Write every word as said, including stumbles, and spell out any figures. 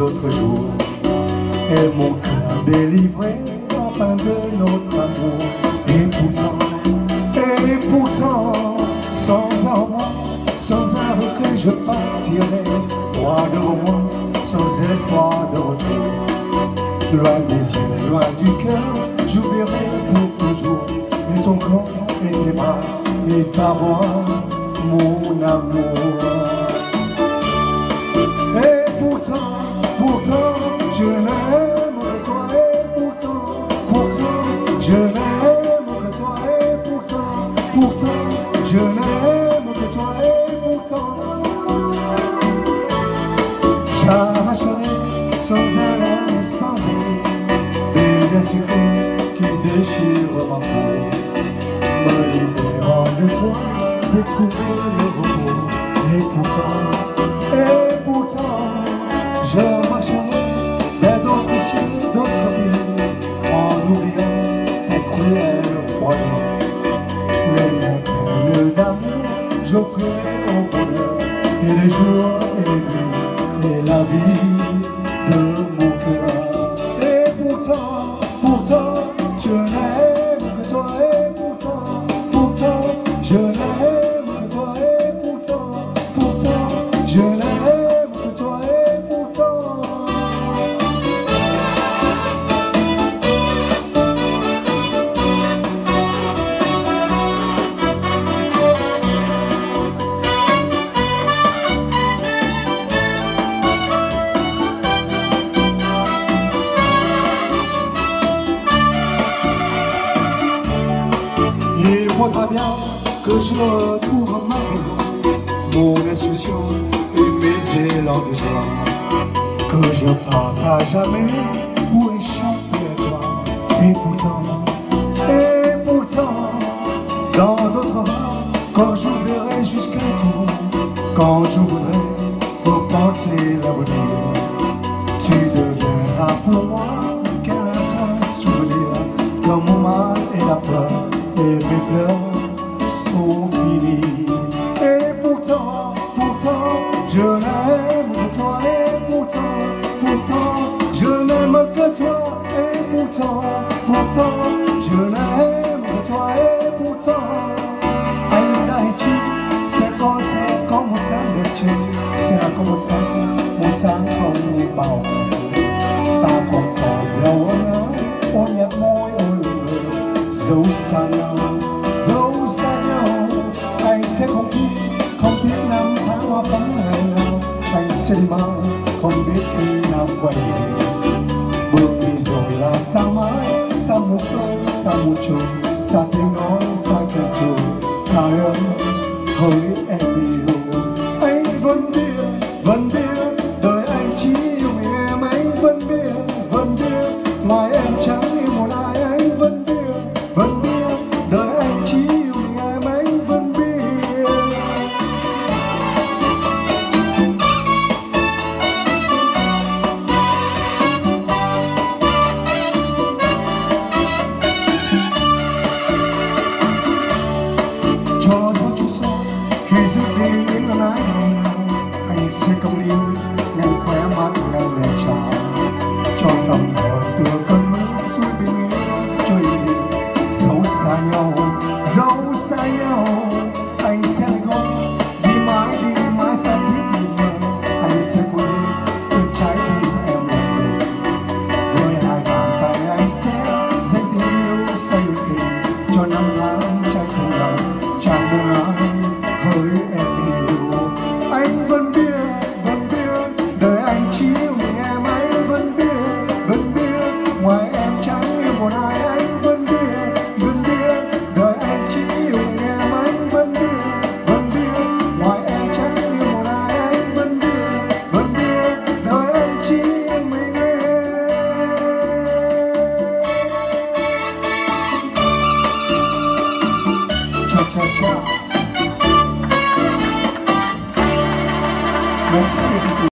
autres jours. Et mon cœur délivré enfin de notre amour. Et pourtant, et pourtant, sans un roi, sans un regret, je partirai droit devant moi, sans espoir de retour. Loin des yeux, loin du cœur, j'oublierai pour toujours. Et ton corps, et tes bras, et ta voix, mon amour. Et pourtant, pourtant, je n'aime que toi. Et pourtant, pourtant, je n'aime que toi. Et pourtant, pourtant, je n'aime que toi. Et pourtant, j'arracherai sans arrêt, sans arrêt des blessures qui déchirent ma peau. Me libérant de toi, de trouver le repos. Et pourtant, et pourtant, je marcherai vers d'autres cieux, d'autres vies, en oubliant tes cruels froids. Les peines d'amour, j'offrirai au bonheur, et les jours et les nuits, et la vie de mon cœur. Et pourtant, pourtant, je n'aime que toi. Et pourtant, pourtant, je n'aime que toi. Et pourtant, pourtant, je n'aime que toi. Et pourtant, il faudra bien que je retrouve ma raison, mon insouciance et mes élans de joie, que je parte à jamais pour échapper à toi. Et pourtant, et pourtant, dans d'autres vents, quand j'oublierai jusqu'à tout, quand je voudrais repenser l'avenir, tu deviendras pour moi qu'un intense souvenir, dans mon mal et la peur. Et mes pleurs sont finis. Et pourtant, pourtant, je n'aime que toi. Et pourtant, pourtant, je n'aime que toi. Et pourtant, pourtant, je n'aime que toi. Et pourtant, andaici, c'est comme ça, comme ça, c'est comme ça, mon sang comme les baux. Ta comprendre, on a, on a moi. Dẫu xa nhau, dẫu xa nhau, anh sẽ không biết, không biết năm tháng hoa vắng ngày nào. Anh sẽ đi mau, không biết khi nào quay về. Bước đi rồi là xa mãi, xa một cơn, xa một trời, xa tiếng nói, xa cây trời, xa ơn hỡi em yêu. Anh vẫn biết, vẫn biết, đời anh chỉ yêu em. Anh vẫn biết, vẫn biết, ngoài em chẳng yêu một ai. Anh vẫn biết, vẫn biết, đời anh chỉ yêu em. Anh vẫn biết. Cho dấu chút son khi giữ đi những ân ái ngày nào, anh sẽ câm nín ngày khóe mắt ngày lệ trào, cho tâm hồn tựa cơn mưa suối bình yên trôi đi. Dẫu xa nhau, dẫu xa nhau, anh sẽ không đi mãi, đi mãi xa thiết nhìn em. Anh sẽ quên quên trái tim em lần đầu. Với hai bàn tay anh sẽ dành tình yêu say tình cho năm tháng trái không lòng. Chẳng muốn ai hỡi em yêu. Anh vẫn biết, vẫn biết, đời anh chỉ yêu mình em. Anh vẫn biết, vẫn biết, ngoài em chẳng yêu một ai. Anh vẫn biết, vẫn biết, đời anh chỉ yêu mình em. Anh vẫn biết, vẫn biết, ngoài em chẳng yêu một ai. Anh vẫn biết, vẫn biết, đời anh chỉ yêu mình em. Cha cha cha. Merci.